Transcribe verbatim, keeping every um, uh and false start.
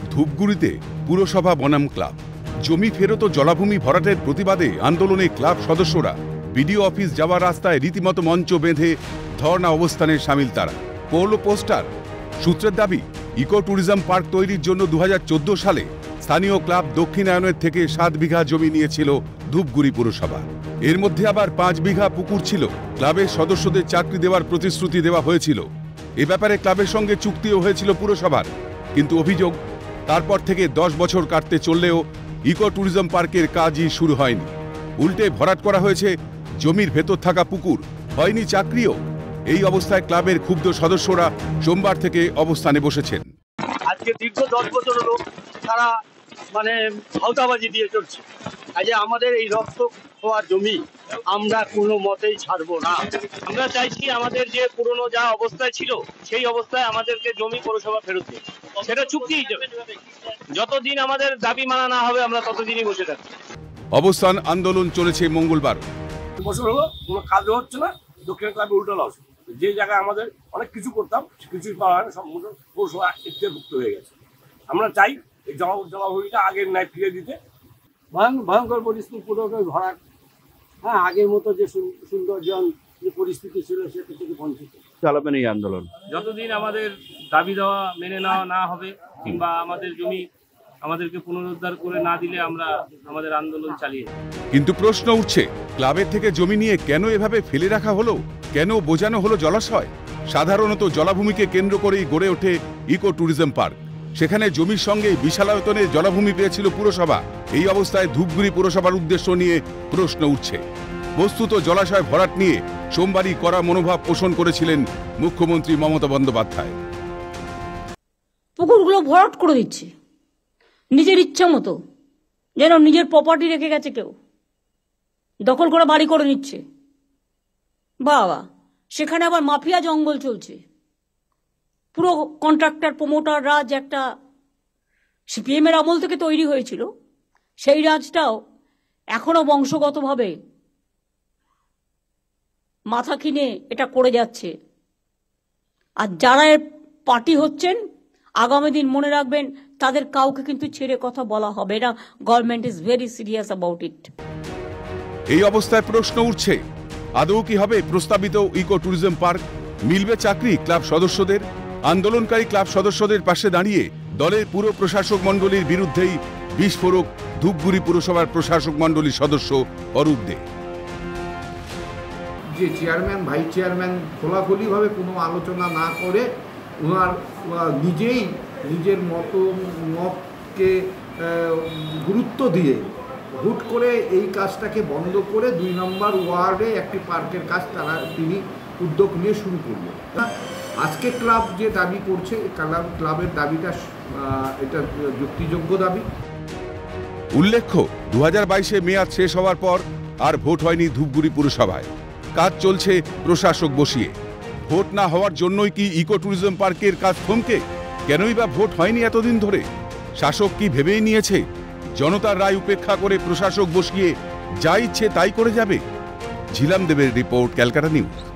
ধূপগুড়িতে পুরসভা বনাম ক্লাব। জমি ফেরত ও জলাভূমি ভরাটের প্রতিবাদে আন্দোলনে ক্লাব সদস্যরা বিডিও অফিস যাওয়ার রাস্তায় রীতিমতো মঞ্চ বেঁধে ধর্ণা অবস্থানে সামিল তারা। পৌর পোস্টার। সূত্রের দাবি, ইকো ট্যুরিজম পার্ক তৈরির জন্য দু হাজার চোদ্দ সালে স্থানীয় ক্লাব দক্ষিণায়নের থেকে সাত বিঘা জমি নিয়েছিল ধূপগুড়ি পুরসভা। এর মধ্যে আবার পাঁচ বিঘা পুকুর ছিল। ক্লাবের সদস্যদের চাকরি দেওয়ার প্রতিশ্রুতি দেওয়া হয়েছিল। এ ব্যাপারে ক্লাবের সঙ্গে চুক্তিও হয়েছিল পুরসভার। কিন্তু অভিযোগ, তারপর থেকে দশ বছর কাটতে চললেও ইকো ট্যুরিজম পার্কের কাজই শুরু হয়নি। উল্টে ভরাট করা হয়েছে জমির ভেতর থাকা পুকুর, হয়নি চাকরিও। এই অবস্থায় ক্লাবের ক্ষুব্ধ সদস্যরা সোমবার থেকে অবস্থানে বসেছেন। আজকে দীর্ঘ দশ বছর হলো তারা মানে ভাওতাবাজি দিয়ে চলছে। আজকে আমাদের এই রক্ত খোয়া জমি আমরা কোনো মতেই ছাড়বো না। আমরা চাইছি আমাদের যে পুরনো যা অবস্থায় ছিল সেই অবস্থায় আমাদেরকে জমি পৌরসভা ফেরত দেবে, সেটা চুক্তি হিসেবে। যতদিন আমাদের দাবি মানা না হবে আমরা ততদিনই বসে থাকবো। অবস্থান আন্দোলন চলেছে মঙ্গলবার। বছর হলো কোনো কাজ হচ্ছে না, দক্ষিণ ক্লাবে উল্টো লস। যে জায়গায় আমাদের অনেক কিছু করতাম কিছুই পাওয়া হয় না, সম্পূর্ণ পৌরসভা ইত্যাভুক্ত হয়ে গেছে। আমরা চাই এই জল জলাভূমিটা আগের ন্যায় ফিরে দিতে। ভয়ঙ্কর পরিস্থিতি, পুরোটাই ভরাট। হ্যাঁ, আগের মতো যে সৌন্দর্যন যে পরিস্থিতি ছিল সেটা থেকে বঞ্চিত। চালাবেন এই আন্দোলন যতদিন আমাদের দাবি দেওয়া মেনে নেওয়া না হবে, কিংবা আমাদের জমি আমাদেরকে পুনরুদ্ধার করে না দিলে আমরা আমাদের আন্দোলন চালিয়ে। কিন্তু প্রশ্ন উঠছে, ক্লাবের থেকে জমি নিয়ে কেন এভাবে ফেলে রাখা হলো? কেন বোঝানো হলো জলাশয়? সাধারণত জলাভূমিকে কেন্দ্র করেই গড়ে ওঠে ইকো ট্যুরিজম পার্ক। সেখানে জমির সঙ্গে বিশালায়তনের জলাভূমি পেয়েছিল পুরসভা। এই অবস্থায় ধূপগুড়ি পুরসভার উদ্দেশ্য নিয়ে প্রশ্ন উঠছে। বস্তুত জলাশয় ভরাট নিয়ে সোমবারই কড়া মনোভাব পোষণ করেছিলেন মুখ্যমন্ত্রী মমতা বন্দ্যোপাধ্যায়। পুকুরগুলো ভরাট করে দিচ্ছে নিজের ইচ্ছা মতো, যেন নিজের প্রপার্টি রেখে গেছে, কেউ দখল করে বাড়ি করে নিচ্ছে। বাবা, সেখানে আবার মাফিয়া জঙ্গল চলছে। পুরো কন্ট্রাক্টর প্রমোটার রাজ একটা সিপিএম এর আমল থেকে তৈরি হয়েছিল, সেই রাজটাও এখনো বংশগতভাবে মাথা কিনে এটা করে যাচ্ছে। আর যারা এর পার্টি হচ্ছেন, আগামী দিন মনে রাখবেন, তাদের কাউকে কিন্তু ছেড়ে কথা বলা হবে না। Government is very serious about it. এই অবস্থায় প্রশ্ন উঠছে, আদৌ কি হবে প্রস্তাবিত ইকো ট্যুরিজম পার্ক? মিলবে চাকরি ক্লাব সদস্যদের? আন্দোলনকারী ক্লাব সদস্যদের পাশে দাঁড়িয়ে দলের পুরো প্রশাসক মণ্ডলীর বিরুদ্ধেই বিস্ফোরক ধূপগুড়ি পুরসভার প্রশাসক মণ্ডলীর সদস্য অরূপ দে। যে চেয়ারম্যান ভাইস চেয়ারম্যান খোলাখুলিভাবে কোনো আলোচনা না করে ওনার নিজেই নিজের মত মতকে গুরুত্ব দিয়ে হুট করে এই কাজটাকে বন্ধ করে দুই নম্বর ওয়ার্ডে একটি পার্কের কাজ তারা তিনি উদ্যোগ নিয়ে শুরু করলেন। আজকে ক্লাব যে দাবি করছে, ক্লাব ক্লাবের দাবিটা এটা যুক্তিযোগ্য দাবি। উল্লেখ্য, দু হাজার বাইশে মেয়াদ শেষ হওয়ার পর আর ভোট হয়নি ধূপগুড়ি পুরসভায়। কাজ চলছে প্রশাসক বসিয়ে। ভোট না হওয়ার জন্যই কি ইকো ট্যুরিজম পার্কের কাজ থমকে? কেনই বা ভোট হয়নি এতদিন ধরে? শাসক কি ভেবেই নিয়েছে জনতার রায় উপেক্ষা করে প্রশাসক বসিয়ে যা ইচ্ছে তাই করে যাবে? ঝিলাম দেবের রিপোর্ট, ক্যালকাটা নিউজ।